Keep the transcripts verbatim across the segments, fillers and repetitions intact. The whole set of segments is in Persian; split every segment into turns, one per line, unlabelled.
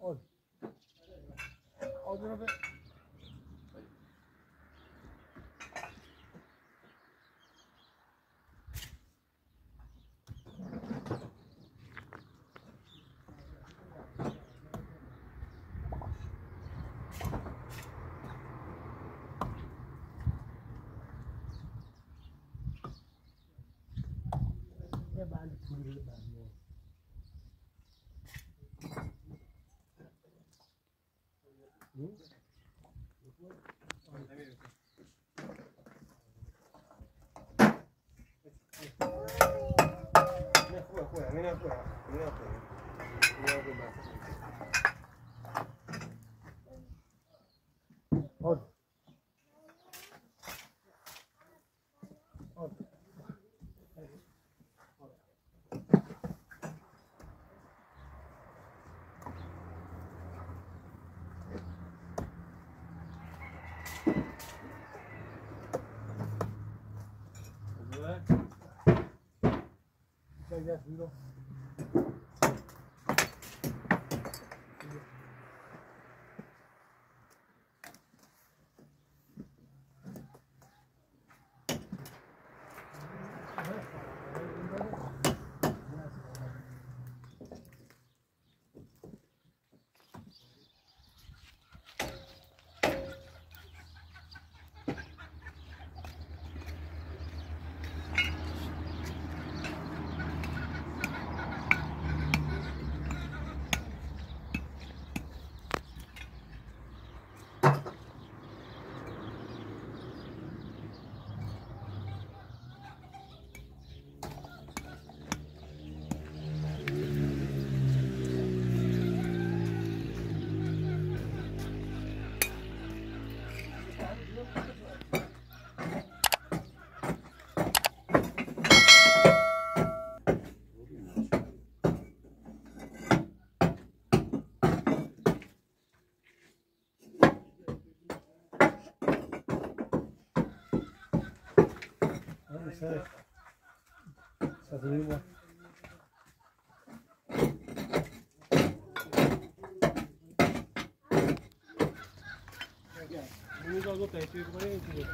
Hold. Hold a little bit. Yeah, man, put it in the bag. Mira afuera, mira afuera, mira afuera. Hold. Hold. Ya, duro. Essa língua. Vamos ao outro, aqui agora é aqui.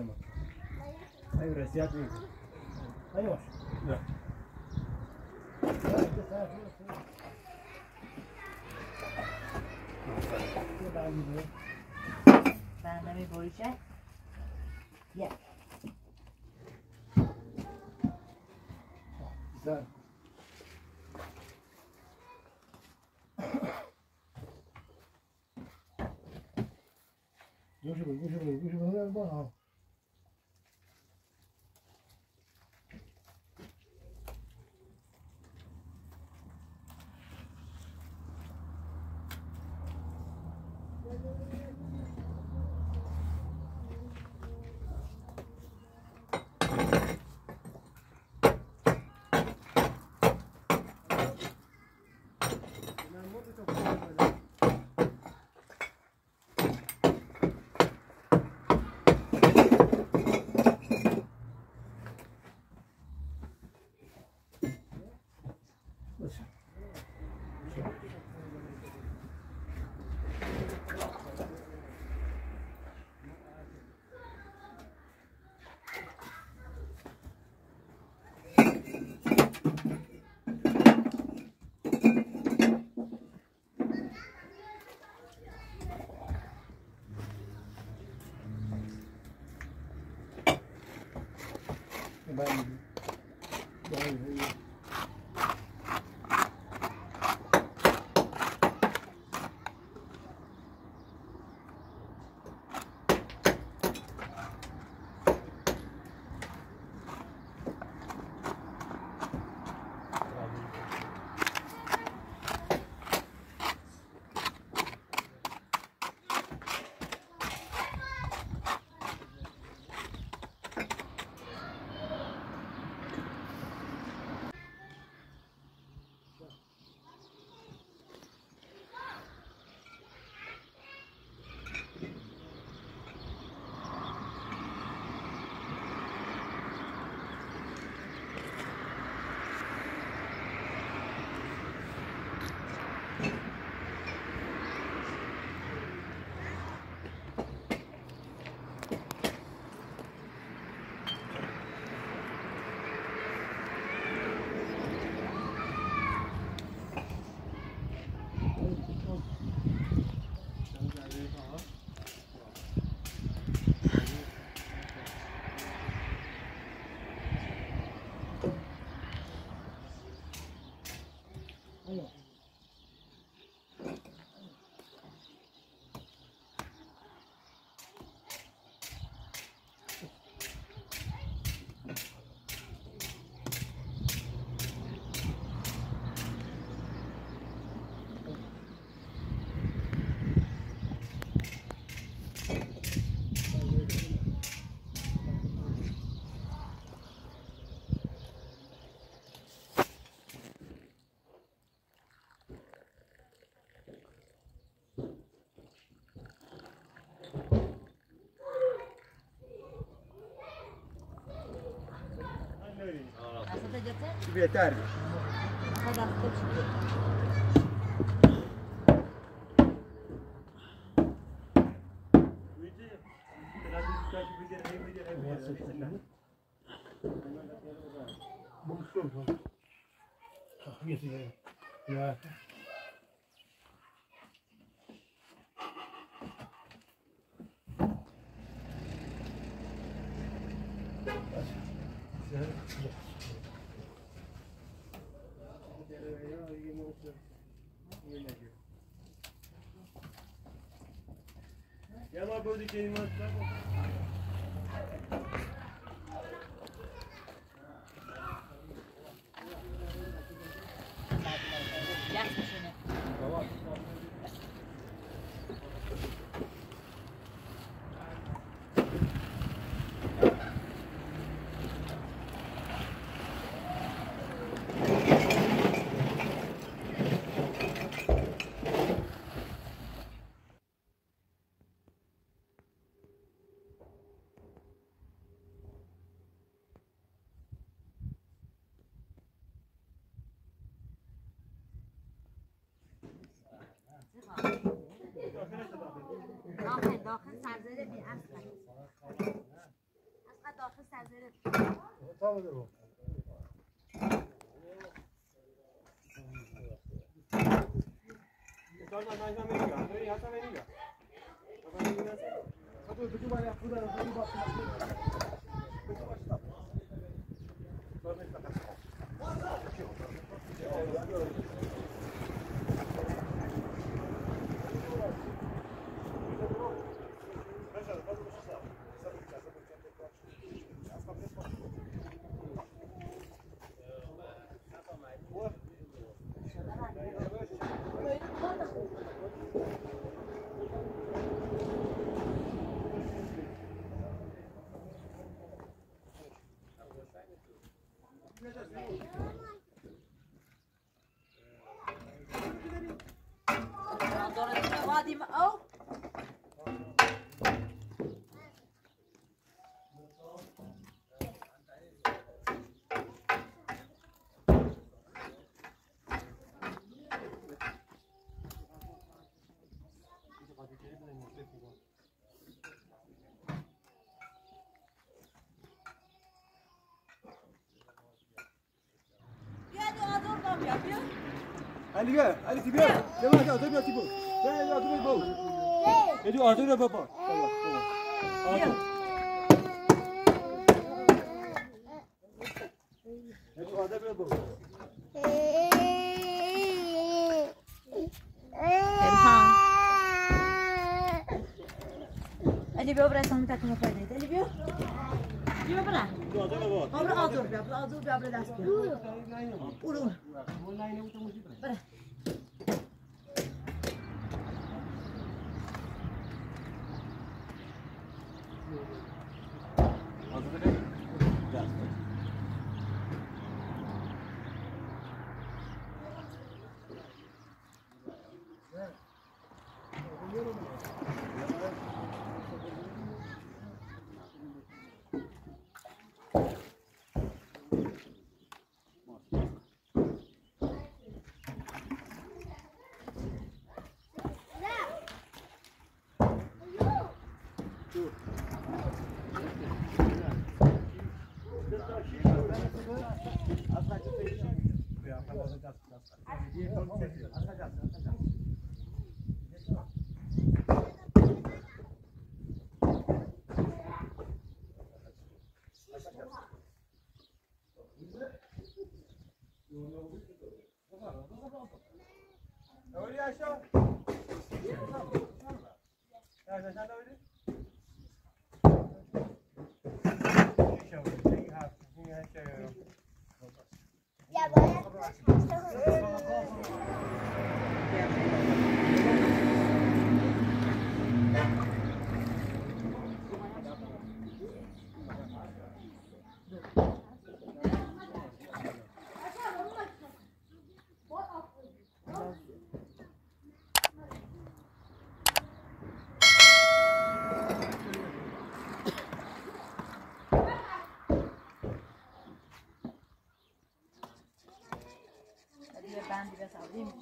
ما أيوة رسيات مين أيوة لا
برنامه بریشه یک
زن گوشه بگو گوشه بگو گوشه بگو بگو Bye. Bye. بهتر Yeah. Ya ma böyle kelime atlar mı?
داخل داخل سرزده بی اصلا
Tamam mı? Sonra ben sana vereyim. Böyle yasa vereyim ya. Baba ne diyorsun? Hadi bütün var ya burada hadi bak. Bütün başla. Sonra bakalım. Ali gel, Ali tibiyor. Devam et, otur bir tibiyor. Gel, gel, otur bir bol. Edi, otur bir baba. Tamam, tamam. Otur. Edi, otur bir bol.
Elhan. Ali bir obra sana takma fayda. Ali bir. Bir obra.
Otur bir bol.
Obra otur bir, obra otur bir, obra das bir. Uru. Bara.
Öyle aşağı. Ya sen de öyle.
Ya böyle.
Ben biraz alayım.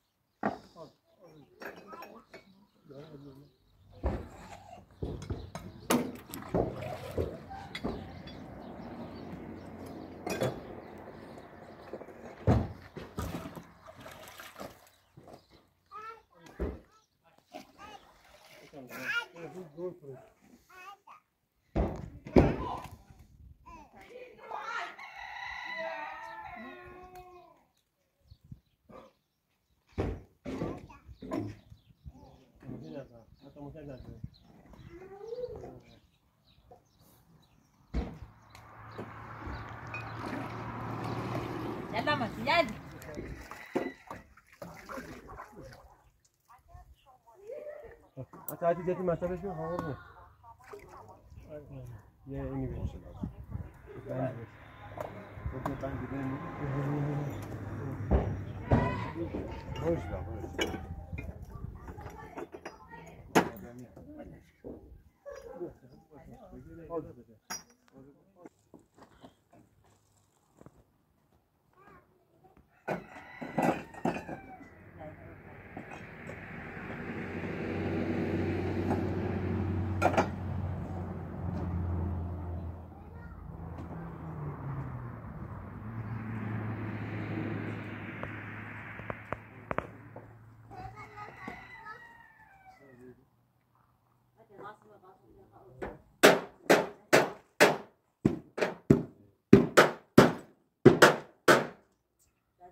Yalla mı? Gel.
Hatta hadi getir mesafesi mi? Hava mı? Ya ini bir. Ben de. Burada ben gidelim. Hoş lan, hoş.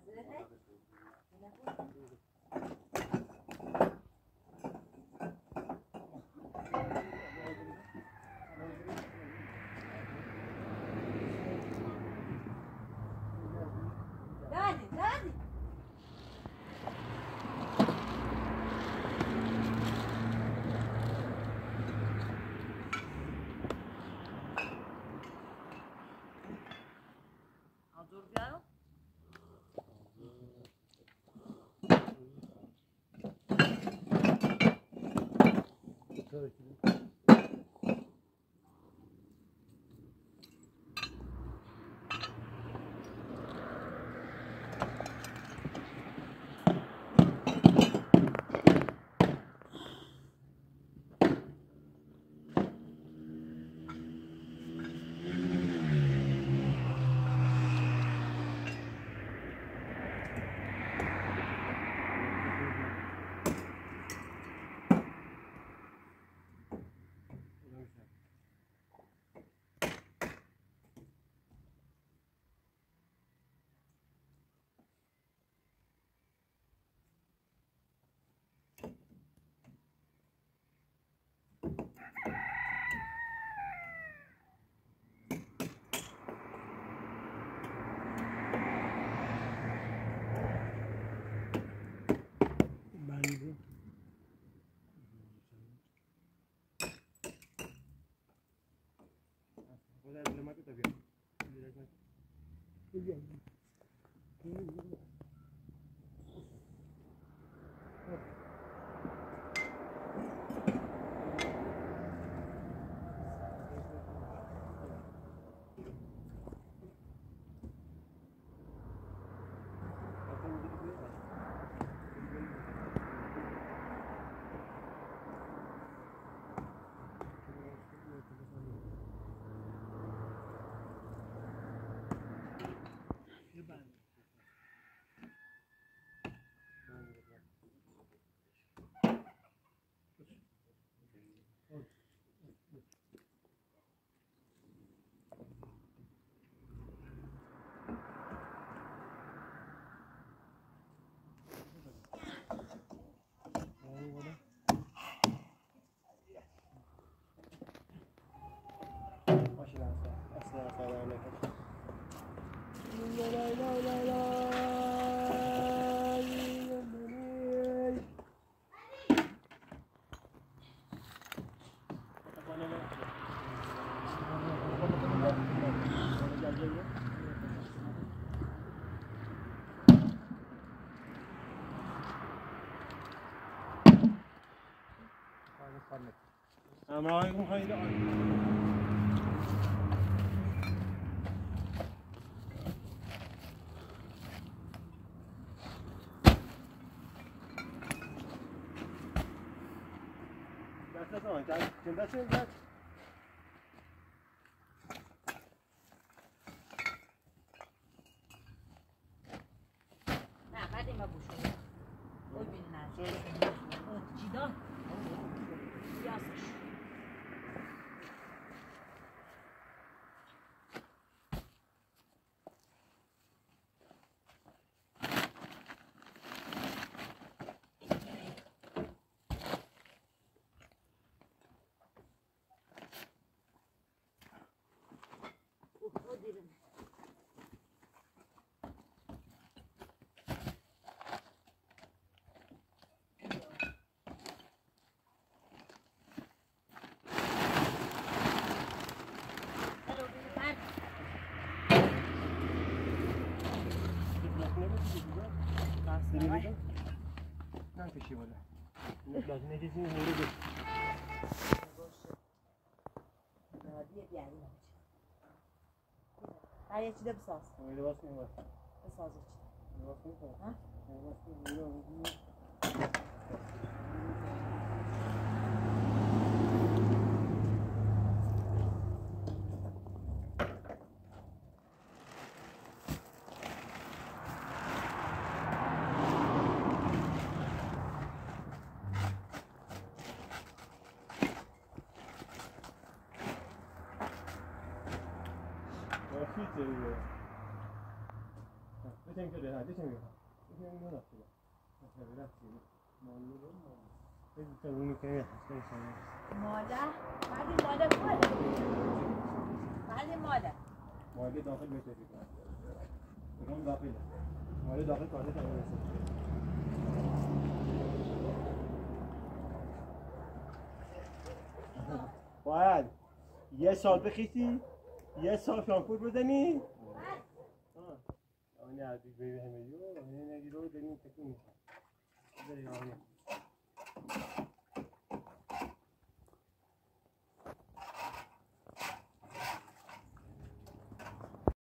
Assalamualaikum haydi. That's all. That's that's it. That's
نه بعد ما بوشو اون بینن چیدا یاسش
نه کشی بالا. لازم نیست این مورد.
نادیه بیاری نمیشه. تا یه چیزی بساز.
میره واسه این واسه.
بساز چی؟
واسه این.
ها؟
واسه میره. بتیم که ده بتیم که بتیم نه نه نه نه
مادر بعد مادر کاره بعد مادر
مادر داخل میشه اون داخل مادر داخل کاره تمام باید یه سال بخیسی یه سال شامپور بزنی آه آنی عزیز بیبی همه یو همه نگیرو داریم تکون میکنم